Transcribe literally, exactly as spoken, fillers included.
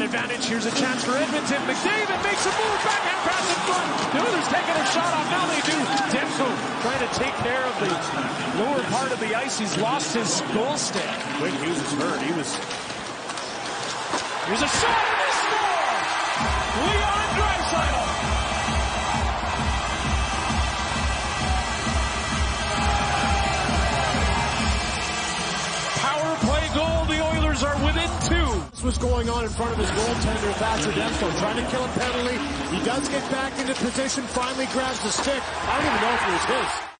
advantage. Here's a chance for Edmonton. McDavid makes a move, backhand pass in front. The Oilers taking a shot off. Now they do. Demko trying to take care of the lower part of the ice. He's lost his goal stand. Quinn Hughes is hurt. He was... Here's a shot and they score! Leon Draisaitl. Power play goal. The Oilers are within two. This was going on in front of his goaltender, Thatcher Demko, trying to kill a penalty. He does get back into position, finally grabs the stick. I don't even know if it was his.